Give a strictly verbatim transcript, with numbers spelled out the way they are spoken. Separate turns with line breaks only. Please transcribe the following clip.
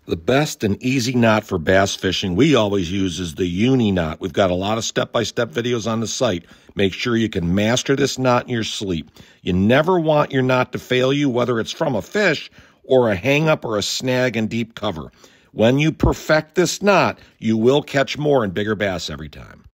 The best and easy knot for bass fishing we always use is the uni knot. We've got a lot of step-by-step videos on the site. Make sure you can master this knot in your sleep. You never want your knot to fail you, whether it's from a fish or a hang-up or a snag in deep cover. When you perfect this knot, you will catch more and bigger bass every time.